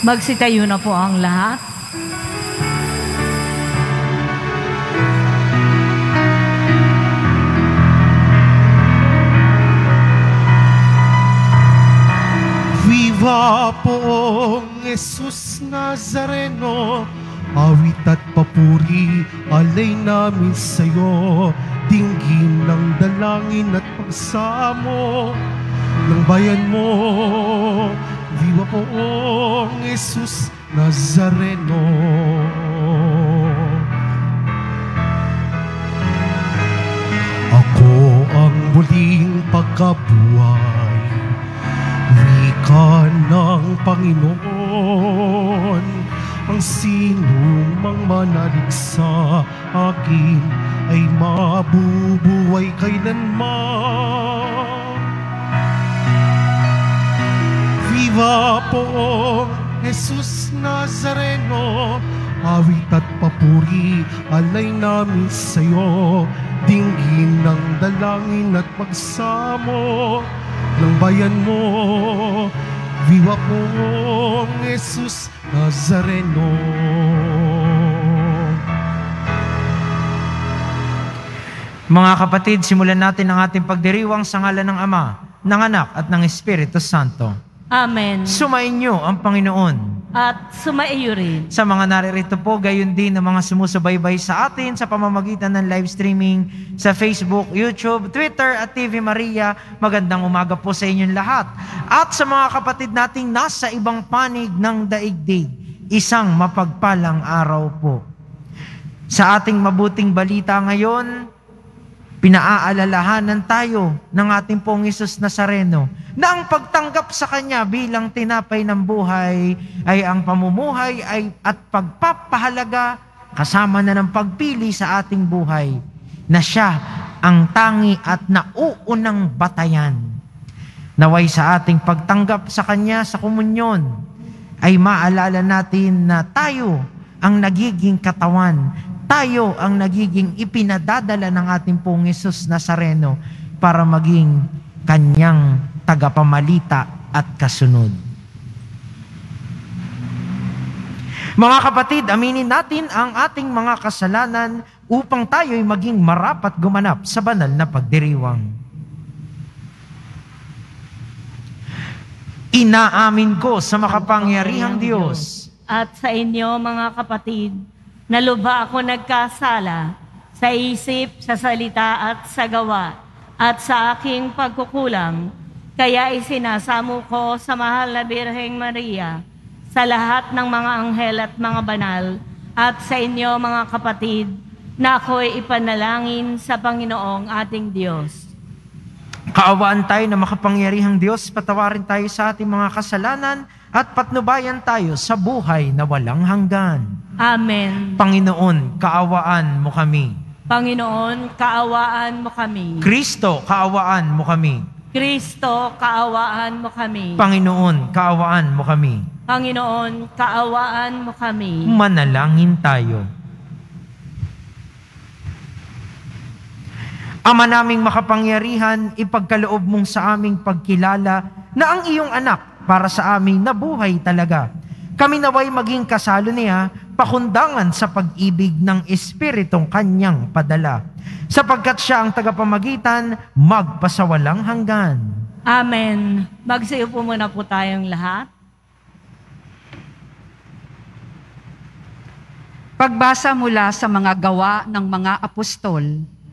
Magsitayo na po ang lahat. Viva poong Jesus Nazareno, awit at papuri alay namin sa'yo, dinggin ng dalangin at pagsamo ng bayan mo. Viva poong Jesus Nazareno. Ako ang muling pagkabuhay, wika ng Panginoon. Ang sinong mang manalig sa akin ay mabubuhay kailanman. Viva poong Jesus Nazareno, awit at papuri alay namin sa'yo, dinggin ng dalangin at pagsamo ng bayan mo. Viva poong Jesus Nazareno. Mga kapatid, simulan natin ang ating pagdiriwang sa ngalan ng Ama, ng Anak at ng Espiritu Santo. Amen. Sumainyo ang Panginoon. At sumaiyo rin. Sa mga naririto po, gayon din ang mga sumusubaybay sa atin sa pamamagitan ng live streaming sa Facebook, YouTube, Twitter at TV Maria. Magandang umaga po sa inyong lahat. At sa mga kapatid nating nasa ibang panig ng daigdig, isang mapagpalang araw po. Sa ating mabuting balita ngayon, pinaalalahanan tayo ng ating pong Hesus Nazareno na ang pagtanggap sa Kanya bilang tinapay ng buhay ay ang pamumuhay at pagpapahalaga kasama na ng pagpili sa ating buhay na Siya ang tangi at nauunang batayan. Naway sa ating pagtanggap sa Kanya sa komunyon ay maalala natin na tayo ang nagiging katawan, tayo ang nagiging ipinadadala ng ating pong Hesus Nazareno para maging Kanyang tagapamalita at kasunod. Mga kapatid, aminin natin ang ating mga kasalanan upang tayo'y maging marapat gumanap sa banal na pagdiriwang. Inaamin ko sa makapangyarihang Diyos at sa inyo mga kapatid, na lubha ako nagkasala sa isip, sa salita at sa gawa at sa aking pagkukulang. Kaya isinasamo ko sa mahal na Birheng Maria, sa lahat ng mga anghel at mga banal, at sa inyo mga kapatid, na ako'y ipanalangin sa Panginoong ating Diyos. Kaawaan tayo na makapangyarihang Diyos, patawarin tayo sa ating mga kasalanan at patnubayan tayo sa buhay na walang hanggan. Amen. Panginoon, kaawaan mo kami. Panginoon, kaawaan mo kami. Kristo, kaawaan mo kami. Kristo, kaawaan mo kami. Panginoon, kaawaan mo kami. Panginoon, kaawaan mo kami. Manalangin tayo. Ama naming makapangyarihan, ipagkaloob mong sa aming pagkilala na ang iyong anak para sa aming nabuhay talaga. Kami naway maging kasalo niya, pakundangan sa pag-ibig ng Espiritong Kanyang padala. Sapagkat siya ang tagapamagitan, magpasawalang hanggan. Amen. Magsayo po muna po tayong lahat. Pagbasa mula sa mga gawa ng mga apostol.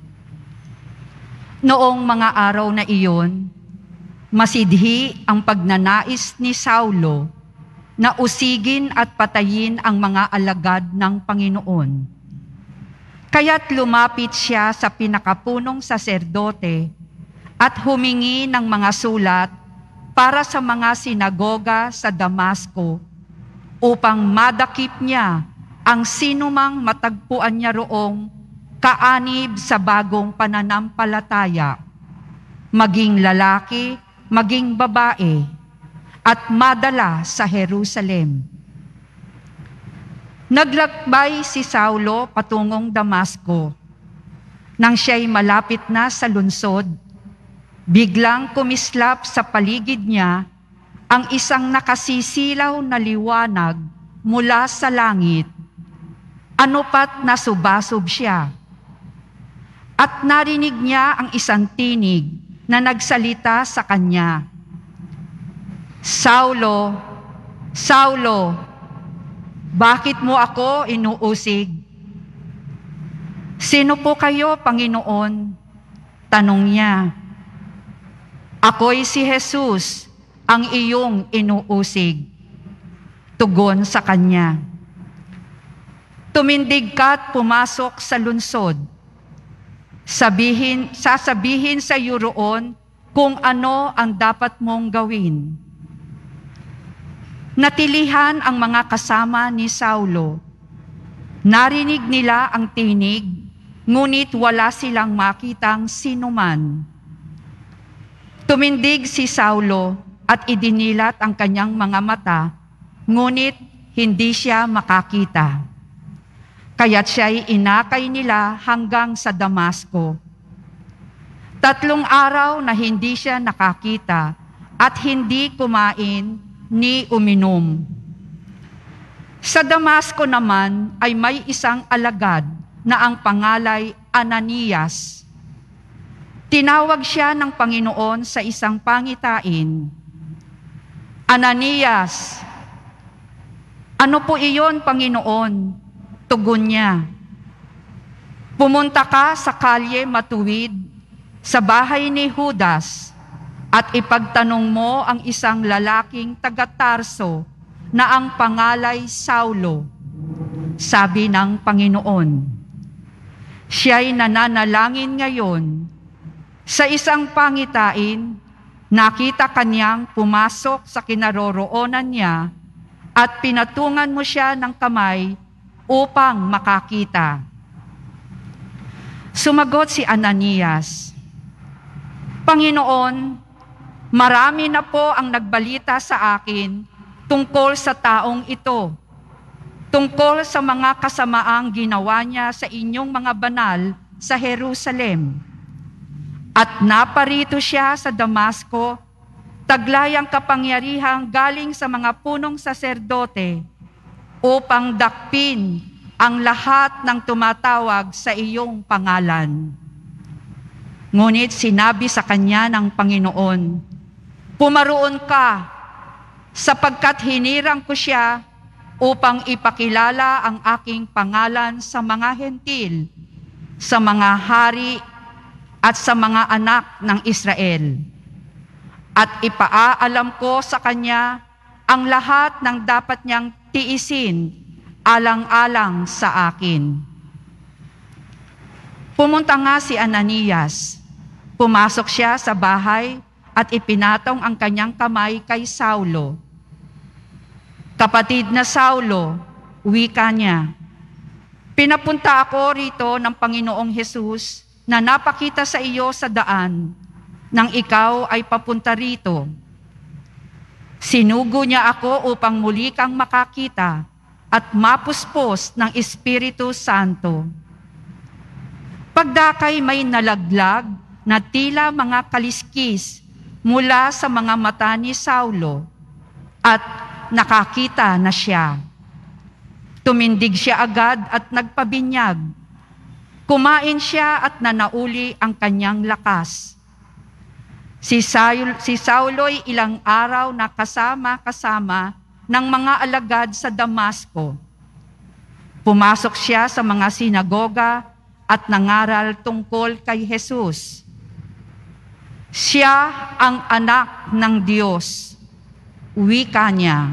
Noong mga araw na iyon, masidhi ang pagnanais ni Saulo na usigin at patayin ang mga alagad ng Panginoon. Kaya't lumapit siya sa pinakapunong saserdote at humingi ng mga sulat para sa mga sinagoga sa Damasco upang madakip niya ang sinumang matagpuan niya roong kaanib sa bagong pananampalataya, maging lalaki, maging babae, at madala sa Jerusalem. Naglakbay si Saulo patungong Damasco. Nang siya'y malapit na sa lungsod, biglang kumislap sa paligid niya ang isang nakasisilaw na liwanag mula sa langit. Ano pat nasubasob siya. At narinig niya ang isang tinig na nagsalita sa kanya, Saulo, Saulo, bakit mo ako inuusig? Sino po kayo, Panginoon? Tanong niya. Ako'y si Jesus, ang iyong inuusig. Tugon sa kanya. Tumindig ka't pumasok sa lunsod. Sasabihin sa iyo roon kung ano ang dapat mong gawin. Natilihan ang mga kasama ni Saulo. Narinig nila ang tinig, ngunit wala silang makitang sinuman. Tumindig si Saulo at idinilat ang kanyang mga mata, ngunit hindi siya makakita. Kaya't siya'y inakay nila hanggang sa Damasco. 3 araw na hindi siya nakakita at hindi kumain ni uminom. Sa Damasco naman ay may isang alagad na ang pangalay Ananias. Tinawag siya ng Panginoon sa isang pangitain. Ananias, ano po iyon, Panginoon? Tugon niya, pumunta ka sa kalye matuwid sa bahay ni Judas at ipagtanong mo ang isang lalaking taga-Tarso na ang pangalay Saulo, sabi ng Panginoon. Siya'y nananalangin ngayon. Sa isang pangitain, nakita kanyang pumasok sa kinaroroonan niya at pinatungan mo siya ng kamay upang makakita. Sumagot si Ananias, Panginoon, marami na po ang nagbalita sa akin tungkol sa taong ito, tungkol sa mga kasamaang ginawa niya sa inyong mga banal sa Jerusalem. At naparito siya sa Damasco, taglay ang kapangyarihang galing sa mga punong saserdote, upang dakpin ang lahat ng tumatawag sa iyong pangalan. Ngunit sinabi sa kanya ng Panginoon, pumaroon ka, sapagkat hinirang ko siya upang ipakilala ang aking pangalan sa mga hentil, sa mga hari at sa mga anak ng Israel. At ipaalam ko sa kanya ang lahat ng dapat niyang tiisin alang-alang sa akin. Pumunta nga si Ananias. Pumasok siya sa bahay at ipinatong ang kanyang kamay kay Saulo. Kapatid na Saulo, wika niya, pinapunta ako rito ng Panginoong Hesus na napakita sa iyo sa daan nang ikaw ay papunta rito. Sinugo niya ako upang muli kang makakita at mapuspos ng Espiritu Santo. Pagdakay may nalaglag na tila mga kaliskis mula sa mga mata ni Saulo at nakakita na siya. Tumindig siya agad at nagpabinyag. Kumain siya at nanauli ang kanyang lakas. Si Saulo'y ilang araw na kasama-kasama ng mga alagad sa Damasco. Pumasok siya sa mga sinagoga at nangaral tungkol kay Jesus. Siya ang anak ng Diyos. Wika niya.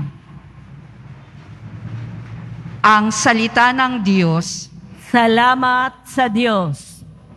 Ang salita ng Diyos. Salamat sa Diyos.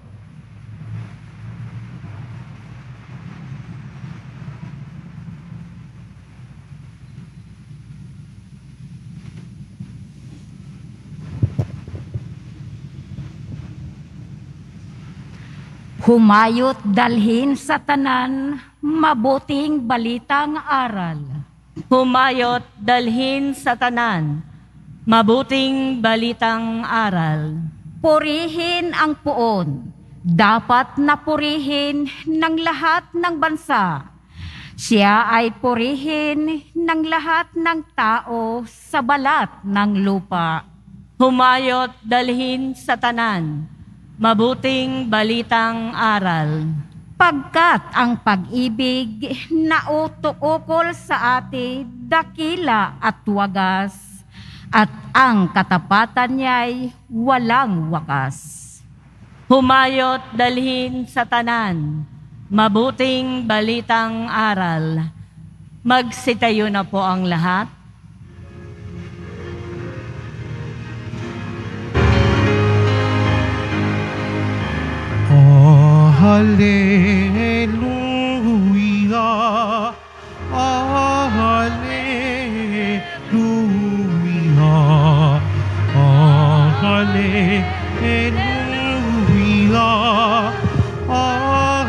Humayot dalhin sa tanan, mabuting balitang aral. Humayot dalhin sa tanan, mabuting balitang aral. Purihin ang puon, dapat na purihin ng lahat ng bansa. Siya ay purihin ng lahat ng tao sa balat ng lupa. Humayot dalhin sa tanan, mabuting balitang aral. Pagkat ang pag-ibig na utuukol sa atin dakila at wagas, at ang katapatan niya'y walang wakas. Humayot dalhin sa tanan, mabuting balitang aral. Magsitayo na po ang lahat. Oh, hallelujah, oh, hallelujah, oh, hallelujah, oh,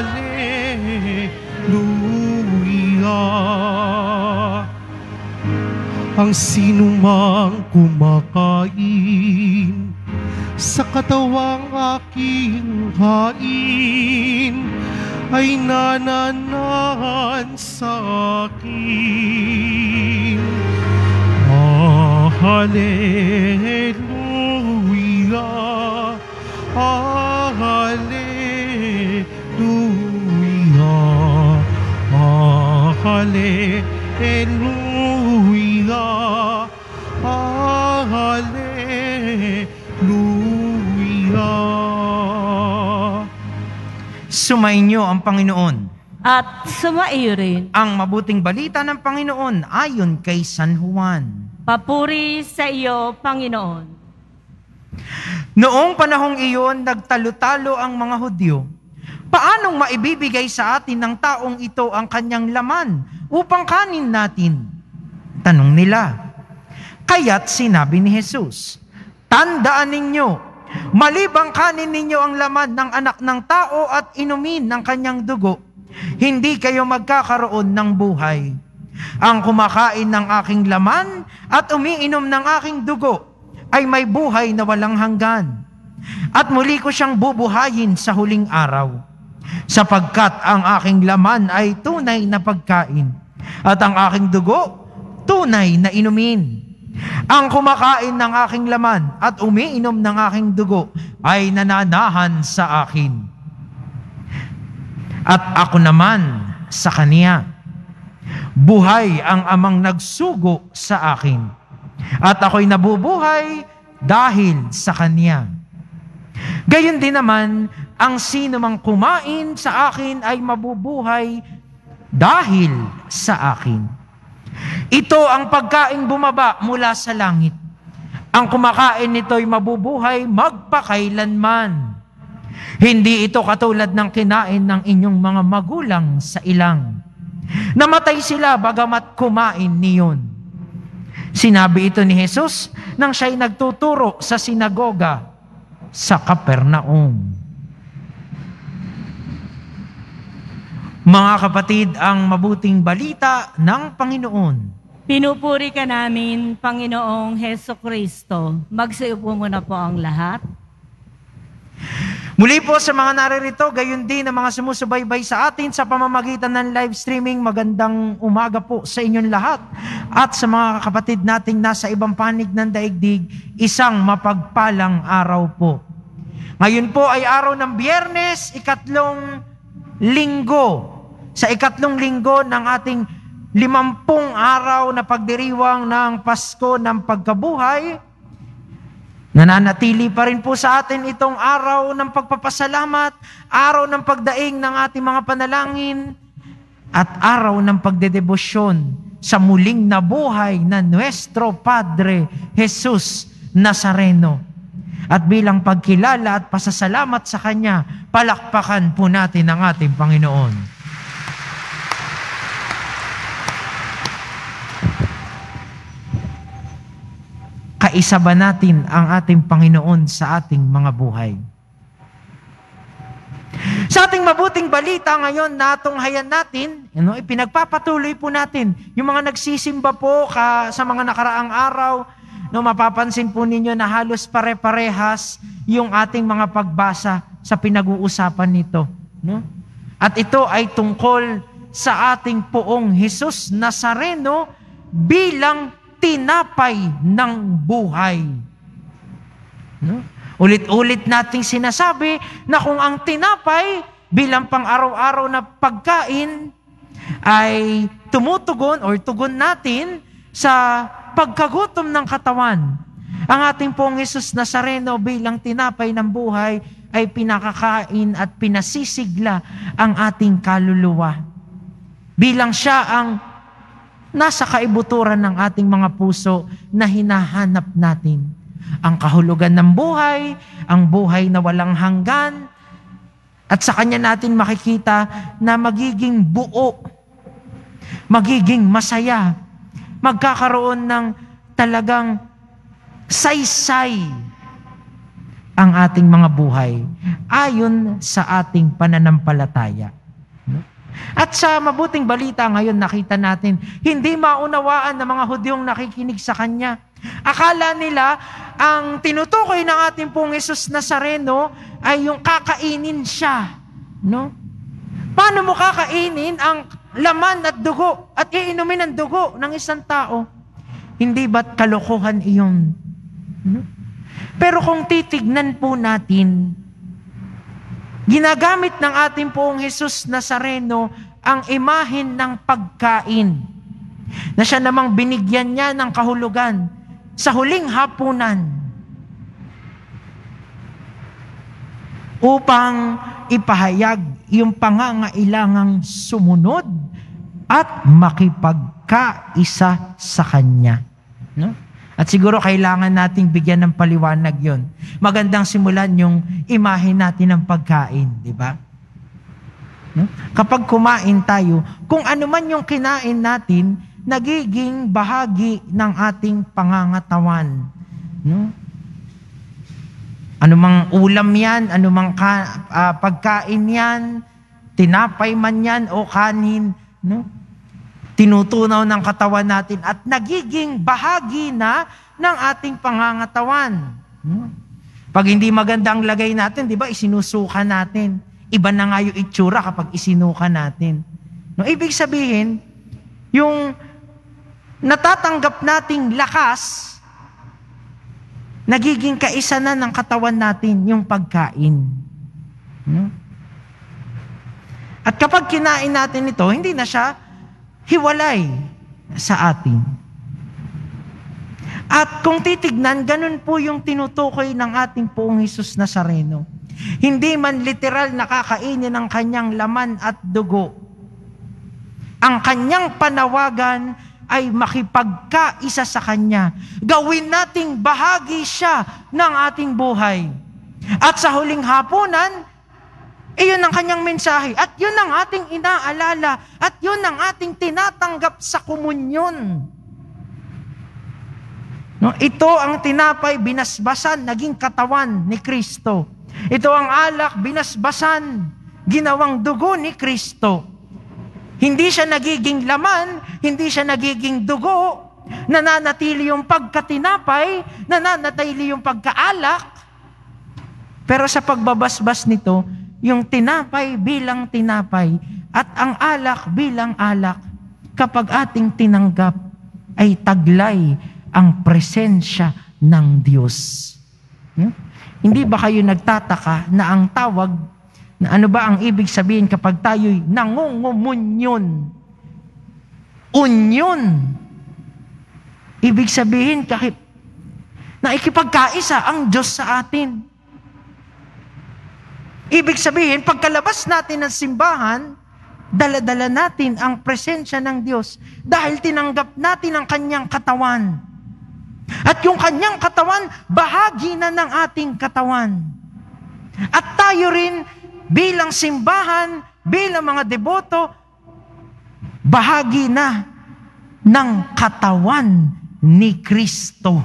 hallelujah. Ang sinumang kumakain sa katawang aking hain ay nananahan sa akin. Oh, hallelujah, oh, hallelujah, oh, hallelujah, oh, hallelujah. Sumainyo ang Panginoon. At sumaiyo rin. Ang mabuting balita ng Panginoon ayon kay San Juan. Papuri sa iyo, Panginoon. Noong panahong iyon, nagtalo-talo ang mga Hudyo. Paanong maibibigay sa atin ng taong ito ang kanyang laman upang kanin natin? Tanong nila. Kaya't sinabi ni Jesus, tandaan ninyo, malibang kanin ninyo ang laman ng anak ng tao at inumin ng kanyang dugo, hindi kayo magkakaroon ng buhay. Ang kumakain ng aking laman at umiinom ng aking dugo ay may buhay na walang hanggan. At muli ko siyang bubuhayin sa huling araw. Sapagkat ang aking laman ay tunay na pagkain at ang aking dugo tunay na inumin. Ang kumakain ng aking laman at umiinom ng aking dugo ay nananahan sa akin. At ako naman sa kaniya. Buhay ang amang nagsugo sa akin. At ako'y nabubuhay dahil sa kaniya. Gayon din naman, ang sino mang kumain sa akin ay mabubuhay dahil sa akin. Ito ang pagkaing bumaba mula sa langit. Ang kumakain nito'y mabubuhay magpakailanman. Hindi ito katulad ng kinain ng inyong mga magulang sa ilang. Namatay sila bagamat kumain niyon. Sinabi ito ni Jesus nang siya'y nagtuturo sa sinagoga sa Capernaum. Mga kapatid, ang mabuting balita ng Panginoon. Pinupuri ka namin, Panginoong Heso Kristo. Magsiupo muna po ang lahat. Muli po sa mga naririto, gayon din ang mga sumusubaybay sa atin sa pamamagitan ng live streaming, magandang umaga po sa inyong lahat. At sa mga kapatid nating nasa ibang panig ng daigdig, isang mapagpalang araw po. Ngayon po ay araw ng Biyernes, ikatlong linggo. Sa ikatlong linggo ng ating 50 araw na pagdiriwang ng Pasko ng Pagkabuhay, nananatili pa rin po sa atin itong araw ng pagpapasalamat, araw ng pagdaing ng ating mga panalangin, at araw ng pagdedebosyon sa muling nabuhay na Nuestro Padre Jesus Nazareno. At bilang pagkilala at pasasalamat sa Kanya, palakpakan po natin ang ating Panginoon. Kaisa ba natin ang ating Panginoon sa ating mga buhay? Sa ating mabuting balita ngayon na tunghayan natin, ipinagpapatuloy po natin yung mga nagsisimba po sa mga nakaraang araw. Mapapansin po ninyo na halos pare-parehas yung ating mga pagbasa sa pinag-uusapan nito. At ito ay tungkol sa ating Poong Hesus Nazareno bilang tinapay ng buhay. No? Ulit-ulit nating sinasabi na kung ang tinapay bilang pang-araw-araw na pagkain ay tumutugon or tugon natin sa pagkagutom ng katawan, ang ating Poong Hesus Nazareno bilang tinapay ng buhay ay pinakakain at pinasisigla ang ating kaluluwa. Bilang siya ang nasa kaibuturan ng ating mga puso na hinahanap natin. Ang kahulugan ng buhay, ang buhay na walang hanggan, at sa Kanya natin makikita na magiging buo, magiging masaya, magkakaroon ng talagang saysay ang ating mga buhay ayon sa ating pananampalataya. At sa mabuting balita ngayon nakita natin, hindi maunawaan ng mga Hudyong nakikinig sa Kanya. Akala nila ang tinutukoy ng ating Poong Hesus Nazareno ay yung kakainin siya. No? Paano mo kakainin ang laman at dugo at iinumin ang dugo ng isang tao? Hindi ba't kalokohan iyon? No? Pero kung titignan po natin, ginagamit ng ating Poong Hesus Nazareno ang imahen ng pagkain na siya namang binigyan niya ng kahulugan sa huling hapunan upang ipahayag yung pangangailangang sumunod at makipagkaisa sa Kanya. No? At siguro kailangan nating bigyan ng paliwanag yon. Magandang simulan yung imahe natin ng pagkain, di ba? No? Kapag kumain tayo, kung ano man yung kinain natin, nagiging bahagi ng ating pangangatawan. No? Anumang ulam yan, anumang pagkain yan, tinapay man yan o kanin, no? Tinutunaw ng katawan natin at nagiging bahagi na ng ating pangangatawan. No? Pag hindi maganda ang lagay natin, di ba, isinusuka natin. Iba na nga yung itsura kapag isinuka natin. No? Ibig sabihin, yung natatanggap nating lakas, nagiging kaisa na ng katawan natin yung pagkain. No? At kapag kinain natin ito, hindi na siya hiwalay sa atin. At kung titignan, ganun po yung tinutukoy ng ating Poong Hesus Nazareno. Hindi man literal nakakainin ang Kanyang laman at dugo. Ang Kanyang panawagan ay makipagkaisa sa Kanya. Gawin nating bahagi siya ng ating buhay. At sa huling hapunan, iyon ang Kanyang mensahe. At yun ang ating inaalala. At yun ang ating tinatanggap sa komunyon. No, ito ang tinapay, binasbasan, naging katawan ni Kristo. Ito ang alak, binasbasan, ginawang dugo ni Kristo. Hindi siya nagiging laman, hindi siya nagiging dugo, nananatili yung pagkatinapay, nananatili yung pagkaalak. Pero sa pagbabasbas nito, yung tinapay bilang tinapay at ang alak bilang alak, kapag ating tinanggap, ay taglay ang presensya ng Diyos. Hindi ba kayo nagtataka na ang tawag, na ano ba ang ibig sabihin kapag tayo'y nangungumunyon? Unyon. Ibig sabihin kahit na ikipagkaisa ang Diyos sa atin. Ibig sabihin, pagkalabas natin ng simbahan, dala-dala natin ang presensya ng Diyos dahil tinanggap natin ang Kanyang katawan. At yung Kanyang katawan, bahagi na ng ating katawan. At tayo rin, bilang simbahan, bilang mga deboto, bahagi na ng katawan ni Kristo.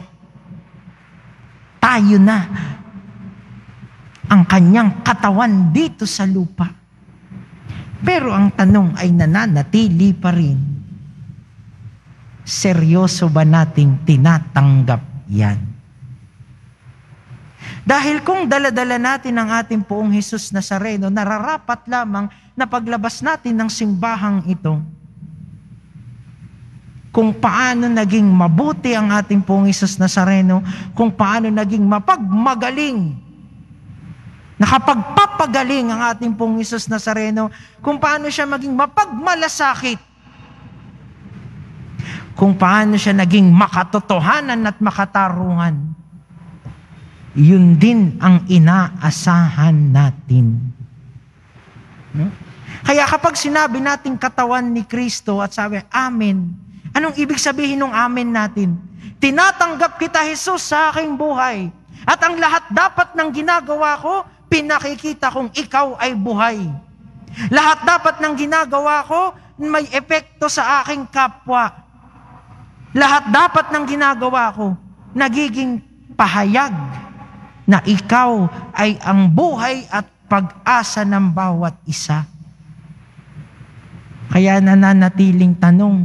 Tayo na ang Kanyang katawan dito sa lupa. Pero ang tanong ay nananatili pa rin. Seryoso ba nating tinatanggap yan? Dahil kung dala-dala natin ang ating Poong Hesus Nazareno, nararapat lamang na paglabas natin ng simbahang ito, kung paano naging mabuti ang ating pong Hesus Nazareno, kung paano naging mapagmagaling, nakapagpapagaling ang ating pong Hesus Nazareno, kung paano siya maging mapagmalasakit, kung paano siya naging makatotohanan at makatarungan. Yun din ang inaasahan natin. Kaya kapag sinabi natin katawan ni Kristo at sabi, Amen, anong ibig sabihin ng Amen natin? Tinatanggap kita, Jesus, sa aking buhay. At ang lahat dapat ng ginagawa ko, pinakikita kong ikaw ay buhay. Lahat dapat ng ginagawa ko, may epekto sa aking kapwa. Lahat dapat ng ginagawa ko, nagiging pahayag na ikaw ay ang buhay at pag-asa ng bawat isa. Kaya nananatiling tanong,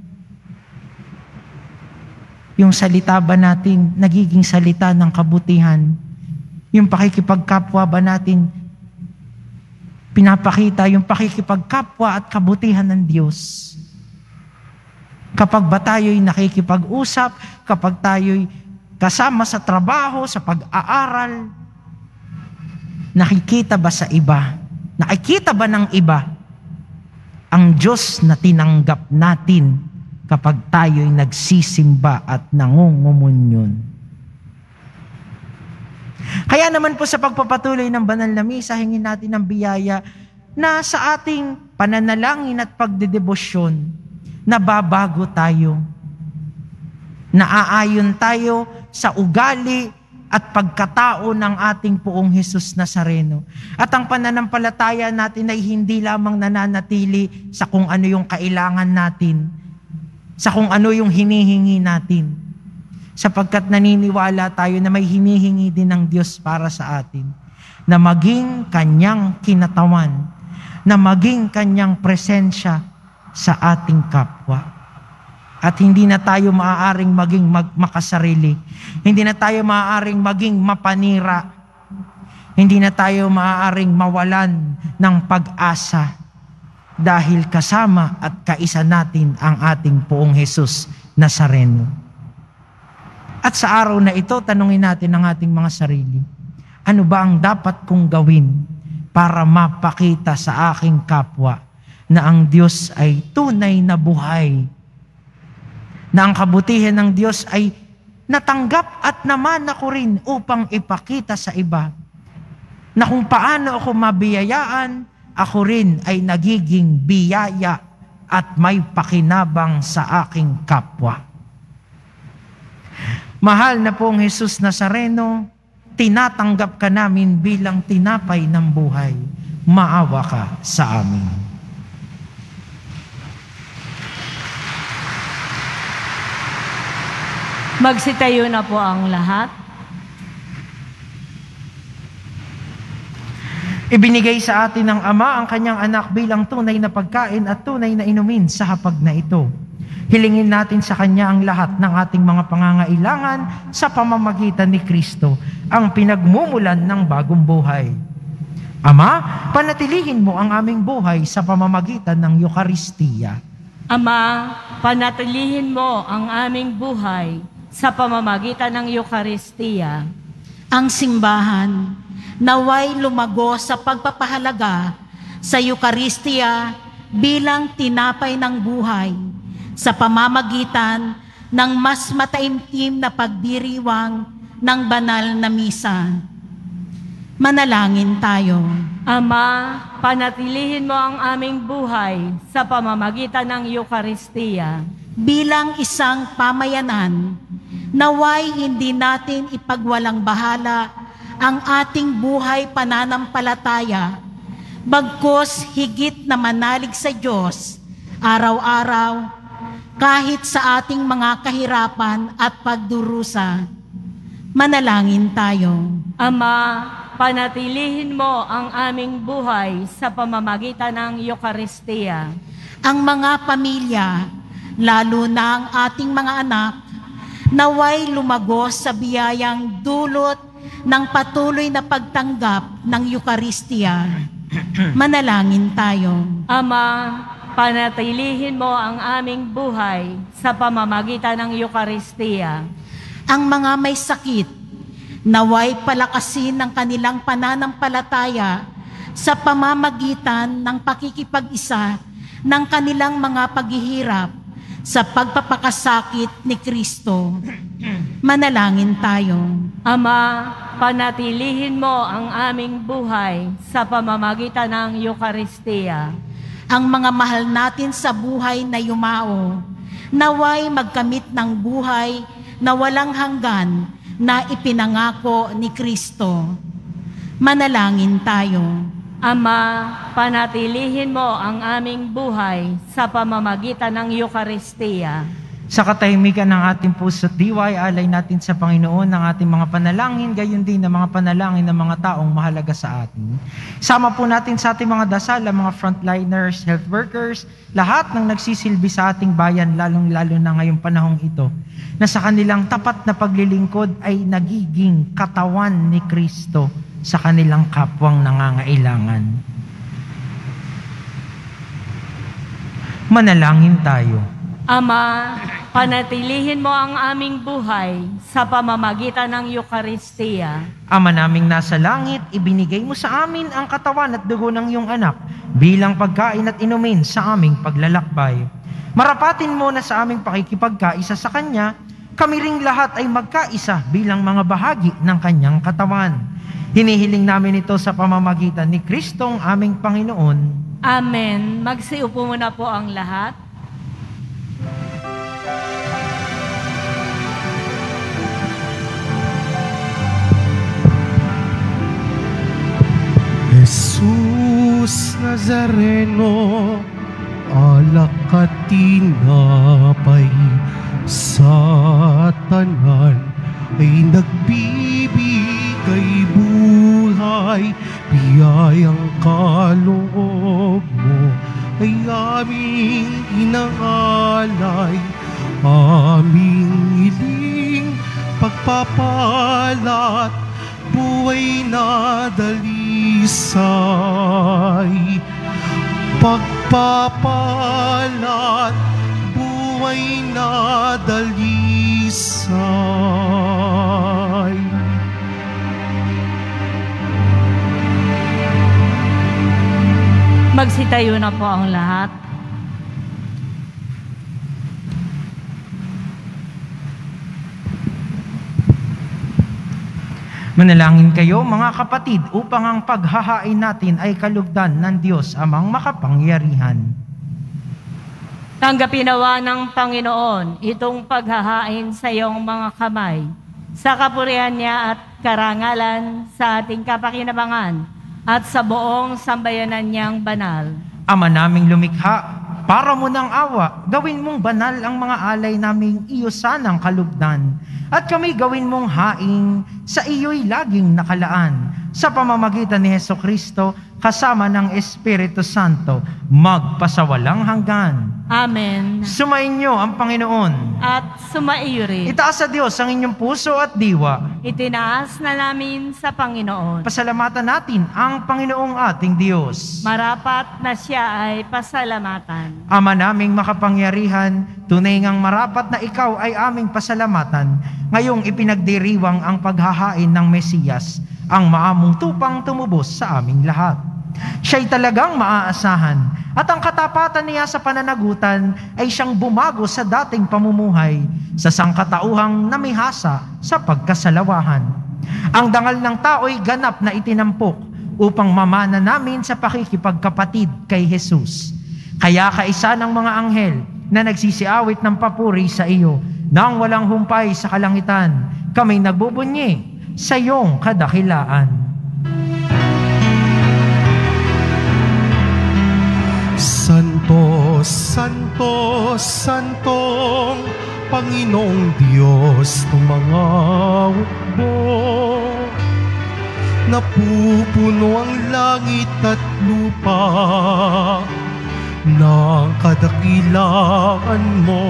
yung salita ba natin nagiging salita ng kabutihan? Yung pakikipagkapwa ba natin pinapakita yung pakikipagkapwa at kabutihan ng Diyos? Kapag ba tayo'y nakikipag-usap, kapag tayo'y kasama sa trabaho, sa pag-aaral, nakikita ba sa iba? Nakikita ba ng iba ang Diyos na tinanggap natin kapag tayo'y nagsisimba at nangungumunyon? Kaya naman po sa pagpapatuloy ng banal na misa, hingin natin ang biyaya na sa ating pananalangin at pagdedebosyon, nababago tayo. Naaayon tayo sa ugali at pagkatao ng ating poong Hesus Nazareno. At ang pananampalataya natin ay hindi lamang nananatili sa kung ano yung kailangan natin, sa kung ano yung hinihingi natin. Sapagkat naniniwala tayo na may hinihingi din ng Diyos para sa atin, na maging kanyang kinatawan, na maging kanyang presensya sa ating kapwa. At hindi na tayo maaaring maging makasarili. Hindi na tayo maaaring maging mapanira. Hindi na tayo maaaring mawalan ng pag-asa dahil kasama at kaisa natin ang ating poong Hesus Nazareno. At sa araw na ito, tanungin natin ang ating mga sarili. Ano ba ang dapat kong gawin para mapakita sa aking kapwa na ang Diyos ay tunay na buhay, na ang kabutihan ng Diyos ay natanggap at namana ko rin upang ipakita sa iba, na kung paano ako mabiyayaan, ako rin ay nagiging biyaya at may pakinabang sa aking kapwa. Mahal na pong Hesus Nazareno, tinatanggap ka namin bilang tinapay ng buhay. Maawa ka sa amin. Magsitayo na po ang lahat. Ibinigay sa atin ng Ama ang kanyang anak bilang tunay na pagkain at tunay na inumin sa hapag na ito. Hilingin natin sa kanya ang lahat ng ating mga pangangailangan sa pamamagitan ni Kristo, ang pinagmumulan ng bagong buhay. Ama, panatilihin mo ang aming buhay sa pamamagitan ng Eucharistia. Ama, panatilihin mo ang aming buhay sa pamamagitan ng Eucharistia. Ang simbahan naway lumago sa pagpapahalaga sa Eucharistia bilang tinapay ng buhay sa pamamagitan ng mas mataimtim na pagdiriwang ng banal na misa. Manalangin tayo. Ama, panatilihin mo ang aming buhay sa pamamagitan ng Eucharistia. Bilang isang pamayanan, naway hindi natin ipagwalang bahala ang ating buhay pananampalataya, bagkus higit na manalig sa Diyos araw-araw, kahit sa ating mga kahirapan at pagdurusa. Manalangin tayo. Ama, panatilihin mo ang aming buhay sa pamamagitan ng Eucharistia. Ang mga pamilya, lalo na ang ating mga anak, naway lumagos sa biyayang dulot ng patuloy na pagtanggap ng Eucharistia. Manalangin tayo. Ama, panatilihin mo ang aming buhay sa pamamagitan ng Eukaristiya. Ang mga may sakit, naway palakasin ng kanilang pananampalataya sa pamamagitan ng pakikipag-isa ng kanilang mga paghihirap sa pagpapakasakit ni Kristo. Manalangin tayo. Ama, panatilihin mo ang aming buhay sa pamamagitan ng Eukaristiya. Ang mga mahal natin sa buhay na yumao, naway magkamit ng buhay na walang hanggan na ipinangako ni Kristo. Manalangin tayo. Ama, panatilihin mo ang aming buhay sa pamamagitan ng Eukaristiya. Sa katahimikan ng ating puso't diwa, alay natin sa Panginoon ng ating mga panalangin, gayon din ang mga panalangin ng mga taong mahalaga sa atin. Sama po natin sa ating mga dasal, ang mga frontliners, health workers, lahat ng nagsisilbi sa ating bayan, lalong-lalo na ngayong panahong ito, na sa kanilang tapat na paglilingkod ay nagiging katawan ni Kristo sa kanilang kapwang nangangailangan. Manalangin tayo. Ama, panatilihin mo ang aming buhay sa pamamagitan ng Eukaristiya. Ama naming nasa langit, ibinigay mo sa amin ang katawan at dugo ng iyong anak bilang pagkain at inumin sa aming paglalakbay. Marapatin mo na sa aming pakikipagkaisa sa Kanya, kami ring lahat ay magkaisa bilang mga bahagi ng Kanyang katawan. Hinihiling namin ito sa pamamagitan ni Kristong aming Panginoon. Amen. Magsiupo muna po ang lahat. Jesus Nazareno, alak at tinapay sa tanan ay nagbibigay buhay, biyayang kaloob mo ay aming inaalay, aming hiling pagpapalat, buhay na dalisay, pagpapalat, buhay na dalisay. Magsitayo na po ang lahat. Manalangin kayo mga kapatid upang ang paghahain natin ay kalugdan ng Diyos amang makapangyarihan. Tanggapin nawa ng Panginoon itong paghahain sa iyong mga kamay, sa kapurihan niya at karangalan sa ating kapakinabangan at sa buong sambayanan niyang banal. Ama naming lumikha, para mo ng awa, gawin mong banal ang mga alay naming iyo sanang kalugdan, at kami gawin mong haing sa iyo'y laging nakalaan. Sa pamamagitan ni Hesukristo, kasama ng Espiritu Santo, magpasawalang hanggan. Amen. Sumainyo ang Panginoon. At sumaiyo rin. Itaas sa Diyos ang inyong puso at diwa. Itinaas na namin sa Panginoon. Pasalamatan natin ang Panginoong ating Diyos. Marapat na siya ay pasalamatan. Ama naming makapangyarihan, tunay ngang marapat na ikaw ay aming pasalamatan. Ngayong ipinagdiriwang ang paghahain ng Mesiyas, ang maamong tupang tumubos sa aming lahat. Siya'y talagang maaasahan, at ang katapatan niya sa pananagutan ay siyang bumago sa dating pamumuhay, sa sangkatauhang namihasa sa pagkasalawahan. Ang dangal ng tao'y ganap na itinampok upang mamana namin sa pakikipagkapatid kay Jesus. Kaya kaisa ng mga anghel na nagsisiawit ng papuri sa iyo, nang walang humpay sa kalangitan, kami nagbubunyi sa iyong kadakilaan. Santo, Santo, Santong Panginoong Diyos ng mga hukbo, napupuno ang langit at lupa ng kadakilaan mo.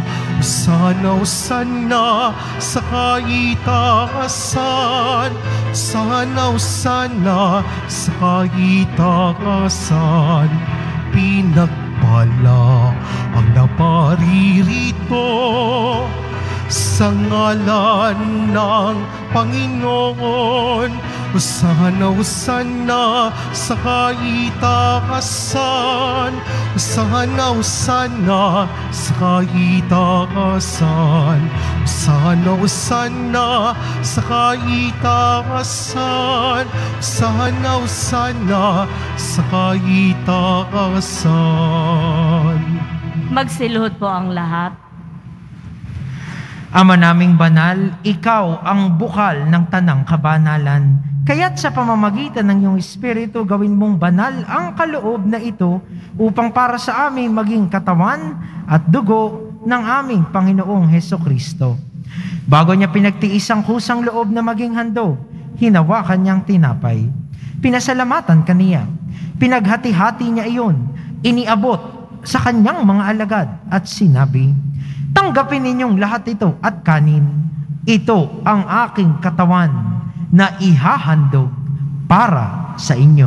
Usana, usana sa kaitaasan, sana sa kaitaasan. Pinagpala ang naparirito sa ngalan ng Panginoon. Sana sa kaitaasan. Sana sa kaitaasan. Sana sa kaitaasan. Sana sa kaitaasan. Magsiluhod po ang lahat. Ama naming banal, ikaw ang bukal ng tanang kabanalan. Kaya't sa pamamagitan ng iyong Espiritu, gawin mong banal ang kaloob na ito upang para sa amin maging katawan at dugo ng aming Panginoong Hesukristo. Bago niya pinagtiis ang kusang loob na maging handog, hinawakan niyang tinapay. Pinasalamatan kaniya. Pinaghati-hati niya iyon. Iniabot sa kanyang mga alagad at sinabi, "Tanggapin ninyong lahat ito at kanin. Ito ang aking katawan na ihahandog para sa inyo."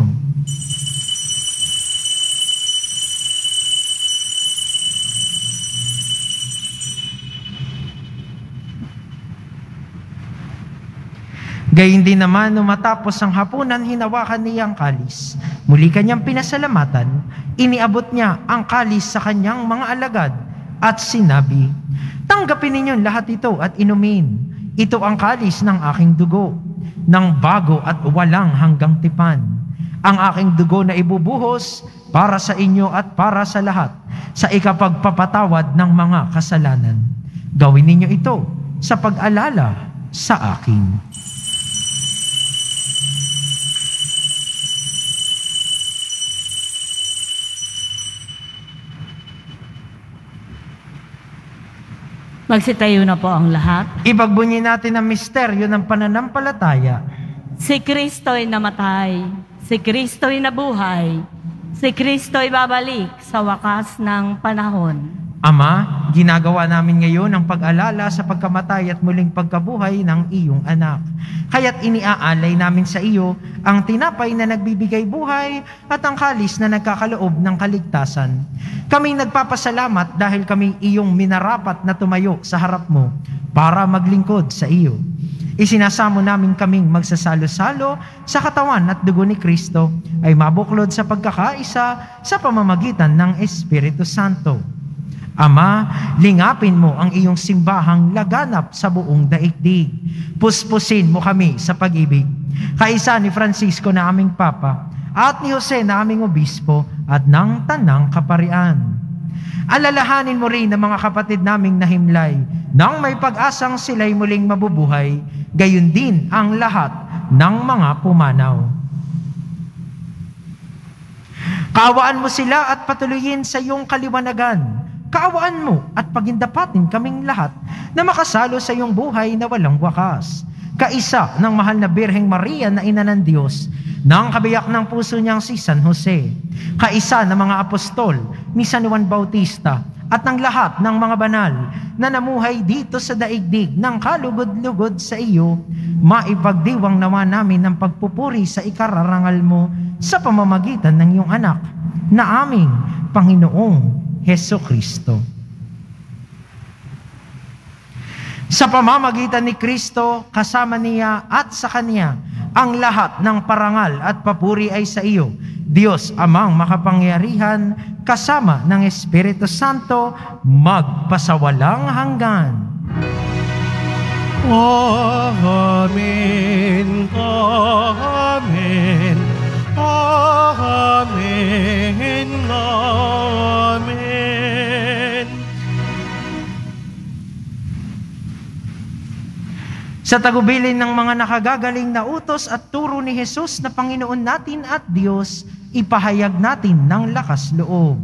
Gayun din naman, nung matapos ang hapunan, hinawakan niya ang kalis. Muli kanyang pinasalamatan, iniabot niya ang kalis sa kanyang mga alagad at sinabi, "Tanggapin ninyo lahat ito at inumin. Ito ang kalis ng aking dugo, ng bago at walang hanggang tipan. Ang aking dugo na ibubuhos para sa inyo at para sa lahat, sa ikapagpapatawad ng mga kasalanan. Gawin ninyo ito sa pag-alala sa akin." Magsitayo na po ang lahat. Ipagbunyi natin ang misteryo ng pananampalataya. Si Kristo'y namatay, si Kristo'y nabuhay, si Kristo'y babalik sa wakas ng panahon. Ama, ginagawa namin ngayon ang pag-alala sa pagkamatay at muling pagkabuhay ng iyong anak. Kaya't iniaalay namin sa iyo ang tinapay na nagbibigay buhay at ang kalis na nagkakaloob ng kaligtasan. Kaming nagpapasalamat dahil kami iyong minarapat na tumayo sa harap mo para maglingkod sa iyo. Isinasamo namin kaming magsasalo-salo sa katawan at dugo ni Kristo ay mabuklod sa pagkakaisa sa pamamagitan ng Espiritu Santo. Ama, lingapin mo ang iyong simbahang laganap sa buong daigdig. Puspusin mo kami sa pag-ibig. Kaisa ni Francisco na aming Papa at ni Jose na aming Obispo at ng Tanang Kaparian. Alalahanin mo rin ang mga kapatid naming nahimlay nang may pag-asang sila'y muling mabubuhay, gayon din ang lahat ng mga pumanaw. Kaawaan mo sila at patuloyin sa iyong kaliwanagan. Kaawaan mo at pagindapatin kaming lahat na makasalo sa iyong buhay na walang wakas. Kaisa ng mahal na Birheng Maria na Ina ng Diyos, ng kabiyak ng puso niyang si San Jose, kaisa ng mga apostol ni San Juan Bautista, at ng lahat ng mga banal na namuhay dito sa daigdig ng kalugod-lugod sa iyo, maipagdiwang nawa namin ng pagpupuri sa ikararangal mo sa pamamagitan ng iyong anak na aming Panginoong Hesukristo. Sa pamamagitan ni Kristo, kasama niya at sa Kanya, ang lahat ng parangal at papuri ay sa iyo, Diyos Amang makapangyarihan, kasama ng Espiritu Santo, magpasawalang hanggan. Amen. Amen. Amen. Amen. Sa tagubilin ng mga nakagagaling na utos at turo ni Jesus na Panginoon natin at Diyos, ipahayag natin ng lakas loob.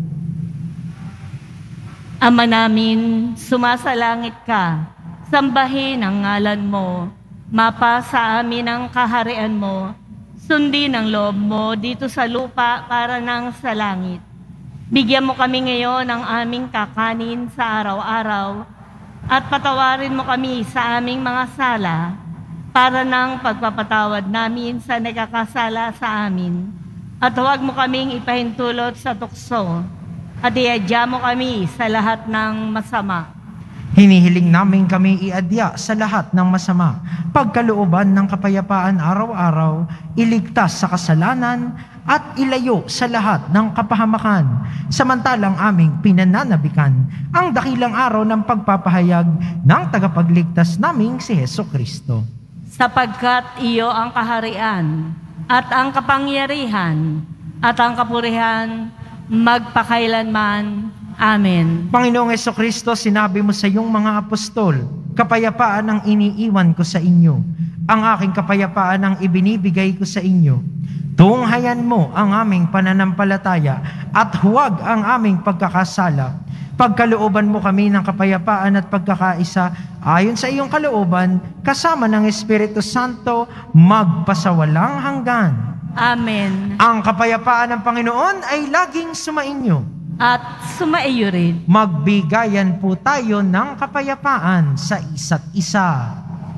Ama namin, sumasalangit ka, sambahin ang ngalan mo, mapasa amin ang kaharian mo, sundin ang loob mo dito sa lupa para nang sa langit. Bigyan mo kami ngayon ng aming kakanin sa araw-araw at patawarin mo kami sa aming mga sala para ng pagpapatawad namin sa nagkakasala sa amin. At huwag mo kaming ipahintulot sa tukso, at iadya mo kami sa lahat ng masama. Hinihiling namin kami iadya sa lahat ng masama, pagkalooban ng kapayapaan araw-araw, iligtas sa kasalanan, at ilayo sa lahat ng kapahamakan, samantalang aming pinananabikan ang dakilang araw ng pagpapahayag ng tagapagligtas naming si Jesucristo. Sapagkat iyo ang kaharian, at ang kapangyarihan, at ang kapurihan, magpakailanman. Amen. Panginoong Jesucristo, sinabi mo sa iyong mga apostol, kapayapaan ang iniiwan ko sa inyo. Ang aking kapayapaan ang ibinibigay ko sa inyo. Tunghayan mo ang aming pananampalataya at huwag ang aming pagkakasala. Pagkalooban mo kami ng kapayapaan at pagkakaisa ayon sa iyong kalooban, kasama ng Espiritu Santo, magpasawalang hanggan. Amen. Ang kapayapaan ng Panginoon ay laging sumainyo. At sumaiyo rin. Magbigayan po tayo ng kapayapaan sa isa't isa.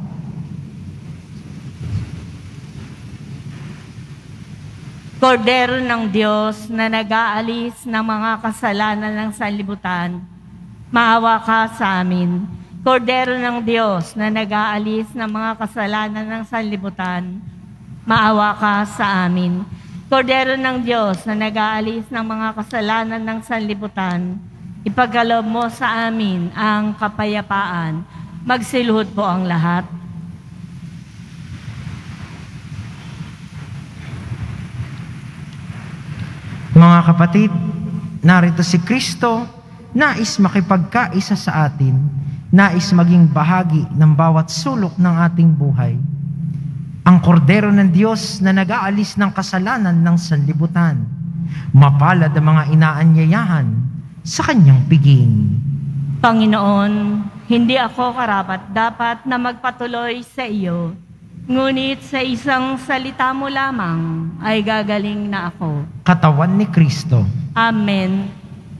Kordero ng Diyos na nag-aalis ng mga kasalanan ng sanlibutan, maawa ka sa amin. Kordero ng Diyos na nag-aalis ng mga kasalanan ng sanlibutan, maawa ka sa amin. Kordero ng Diyos na nag-aalis ng mga kasalanan ng sanlibutan, ipagkaloob mo sa amin ang kapayapaan. Magsiluhod po ang lahat. Mga kapatid, narito si Kristo, nais makipagkaisa sa atin, nais maging bahagi ng bawat sulok ng ating buhay. Ang kordero ng Diyos na nag-aalis ng kasalanan ng sanlibutan, mapalad ang mga inaanyayahan sa kanyang piging. Panginoon, hindi ako karapat-dapat na magpatuloy sa iyo, ngunit sa isang salita mo lamang ay gagaling na ako. Katawan ni Kristo. Amen.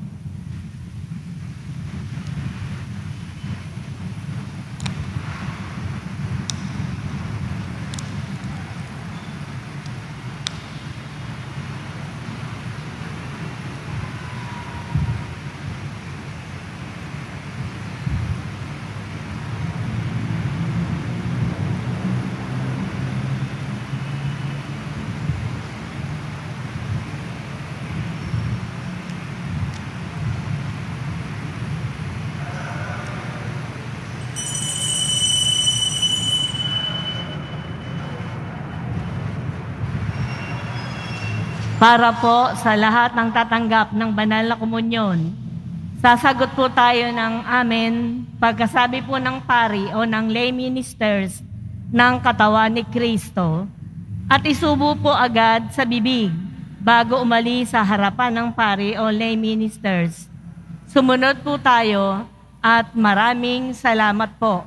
Para po sa lahat ng tatanggap ng banal na komunyon, sasagot po tayo ng amen pagkasabi po ng pari o ng lay ministers ng katawan ni Kristo at isubo po agad sa bibig bago umalis sa harapan ng pari o lay ministers. Sumunod po tayo at maraming salamat po.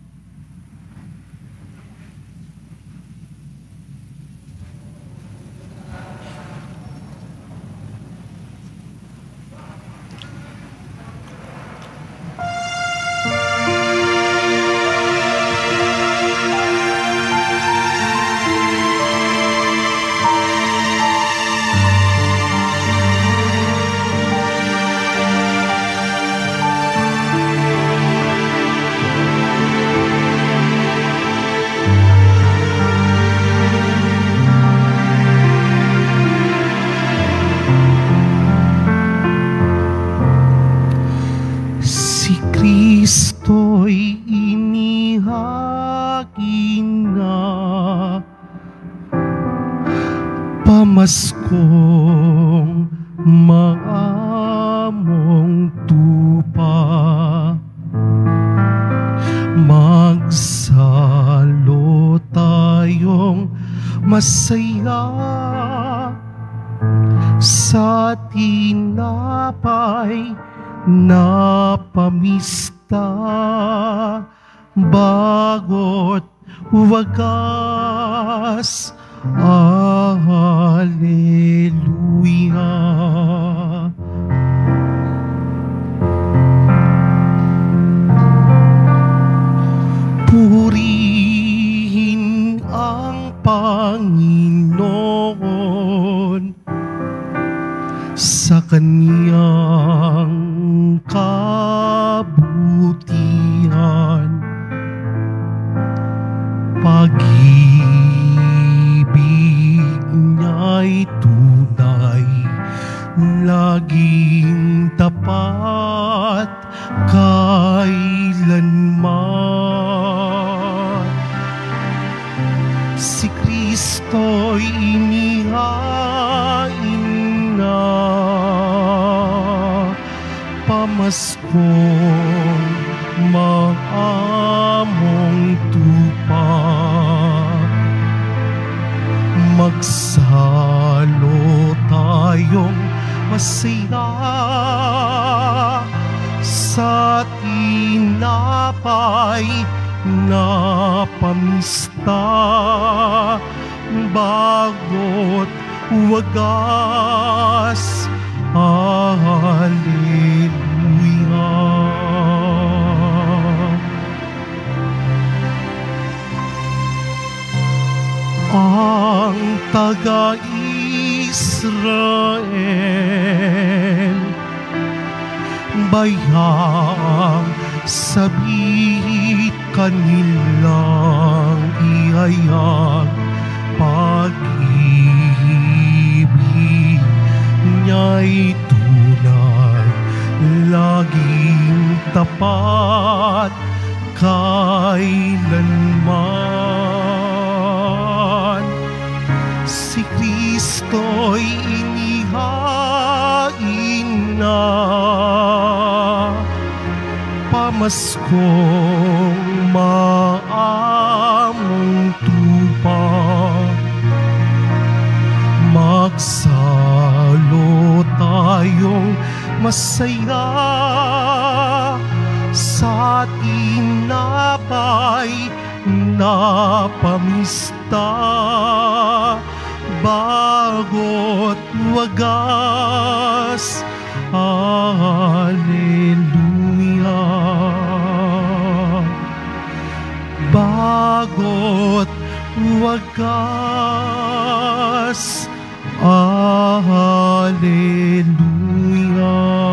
Kristo'y inihagin na, pamaskong maamong tupa. Magsalo tayong masaya sa tinapay na pamista, bago't wagas. Alleluia. Purihin Panginoon sa Kaniyang kabutihan. Pag-ibig niya'y tunay, laging tapat kailanman. Si Kristo'y inihain na pamaskong maamong tupa. Magsalo tayong masaya sa tinapay na pamista, bago't wagas. Hallelujah. Ang taga-Israel, bayang sabik kanilang ihayag, pag-ibig niya'y tunay, laging tapat kailanman. Si Kristo'y inihain na pamaskong maamong tupa. Magsalo tayong masaya sa tinapay na pamista, bago't wagas. Hallelujah. Bago't wagas. Hallelujah.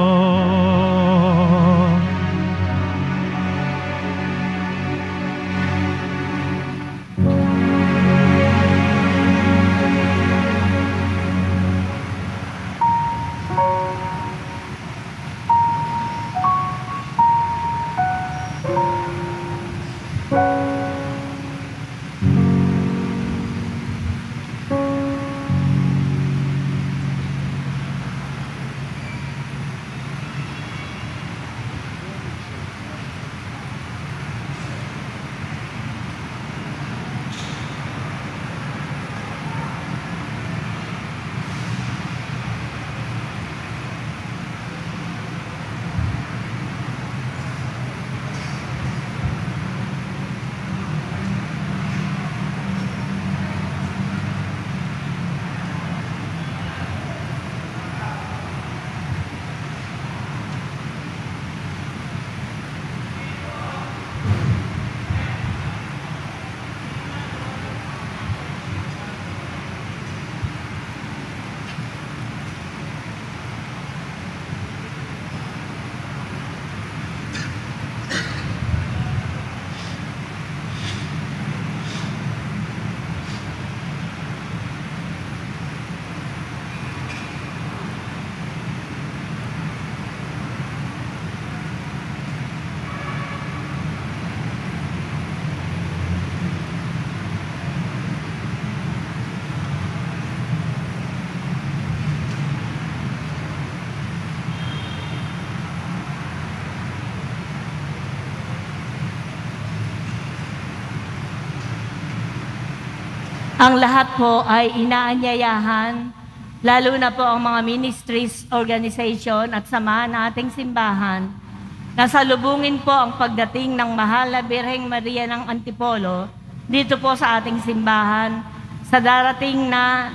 Ang lahat po ay inaanyayahan, lalo na po ang mga ministries, organization at samahan ng ating simbahan, na salubungin po ang pagdating ng mahal na Birheng Maria ng Antipolo dito po sa ating simbahan sa darating na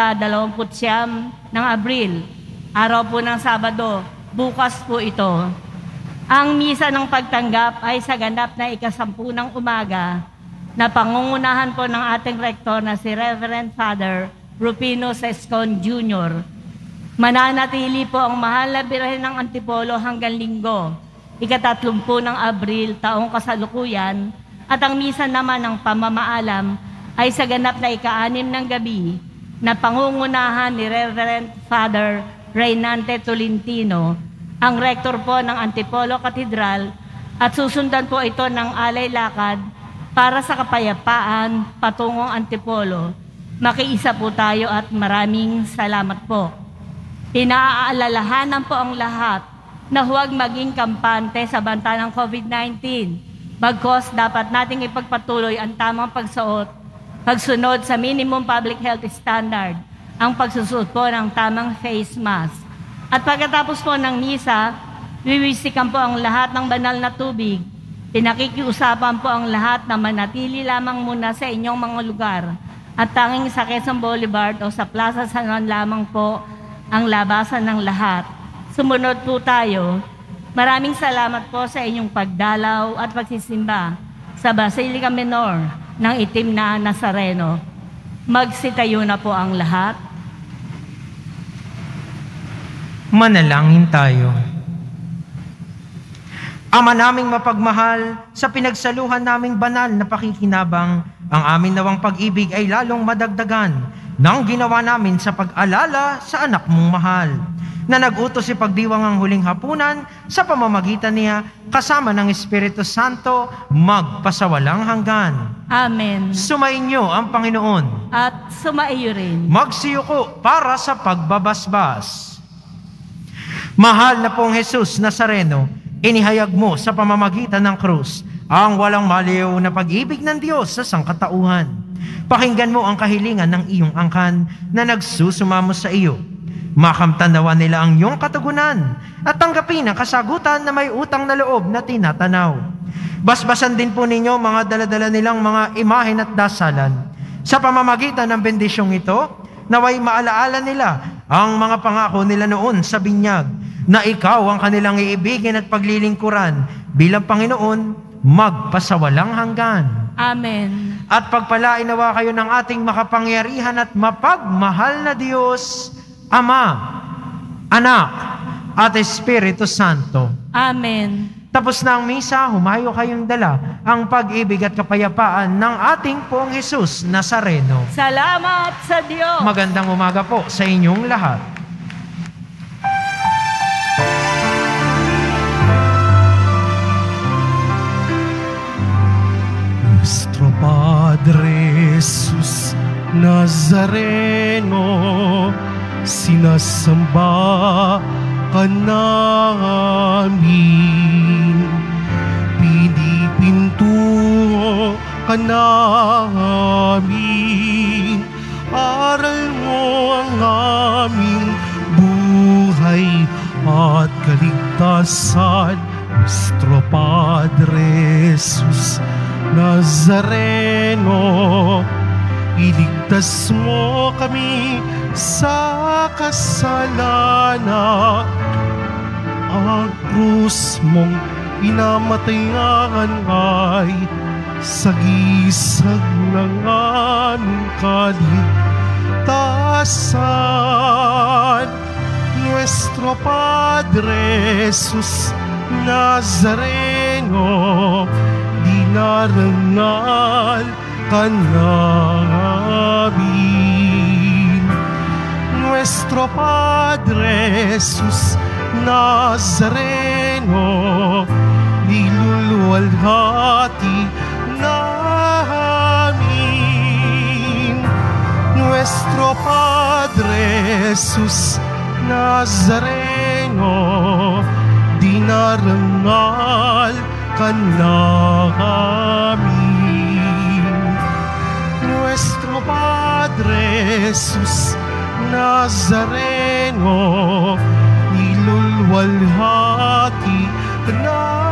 ika-29 ng Abril, araw po ng Sabado, bukas po ito. Ang misa ng pagtanggap ay sa ganap na ika-10 ng umaga na pangungunahan po ng ating rektor na si Reverend Father Rufino Sescon Jr. Mananatili po ang mahal na Birhen ng Antipolo hanggang Linggo, 30 ng Abril, taong kasalukuyan, at ang misa naman ng pamamaalam ay sa ganap na 6 ng gabi na pangungunahan ni Reverend Father Reynante Tolentino, ang rektor po ng Antipolo Cathedral, at susundan po ito ng alay lakad para sa kapayapaan patungong Antipolo. Makiisa po tayo at maraming salamat po. Pinaalalahanan po ang lahat na huwag maging kampante sa banta ng COVID-19. Bagkos dapat nating ipagpatuloy ang tamang pagsuot, pagsunod sa minimum public health standard, ang pagsusuot po ng tamang face mask. At pagkatapos po ng misa, wiwisikan po ang lahat ng banal na tubig. Pinakikiusapan po ang lahat na manatili lamang muna sa inyong mga lugar at tanging sa Quezon Boulevard o sa Plaza San Juan lamang po ang labasan ng lahat. Sumunod po tayo. Maraming salamat po sa inyong pagdalaw at pagsisimba sa Basilica Minor ng Itim na Nazareno. Magsitayo na po ang lahat. Manalangin tayo. Ama naming mapagmahal, sa pinagsaluhan naming banal na pakikinabang, ang amin nawang pag-ibig ay lalong madagdagan ng ginawa namin sa pag-alala sa anak mong mahal, na nag-utos si pagdiwang ang huling hapunan sa pamamagitan niya kasama ng Espiritu Santo magpasawalang hanggan. Amen. Sumainyo ang Panginoon. At sumaiyo rin. Magsiyuko para sa pagbabasbas. Mahal na pong Jesus Nazareno, inihayag mo sa pamamagitan ng krus ang walang maliw na pag-ibig ng Diyos sa sangkatauhan. Pakinggan mo ang kahilingan ng iyong angkan na nagsusumamo sa iyo. Makamtanawa nila ang iyong katugunan at tanggapin ang kasagutan na may utang na loob na tinatanaw. Basbasan din po ninyo mga daladala nilang mga imahen at dasalan. Sa pamamagitan ng bendisyong ito, naway maalaala nila ang mga pangako nila noon sa binyag, na ikaw ang kanilang iibigin at paglilingkuran bilang Panginoon magpasawalang hanggan. Amen. At pagpalain nawa kayo ng ating makapangyarihan at mapagmahal na Diyos, Ama, Anak, at Espiritu Santo. Amen. Tapos na ang misa, humayo kayong dala ang pag-ibig at kapayapaan ng ating pong Jesus Nazareno. Salamat sa Diyos. Magandang umaga po sa inyong lahat. Nuestro Padre Jesus Nazareno, sinasamba ka namin, pinipinto ka namin, aral mo ang aming buhay at kaligtasan. Nuestro Padre Jesus Nazareno, iligtas mo kami sa kasalanan. Ang krus mong pinamatayan ay sagisag ng aming kaligtasan. Nuestro Padre Jesus Nazareno, dinarangal ka namin. Nuestro Padre Jesus Nazareno, niluluwalhati namin. Nuestro Padre Jesus Nazareno, dinarangal ka namin. Nuestro Padre Jesus Nazareno, niluluwalhati ka namin.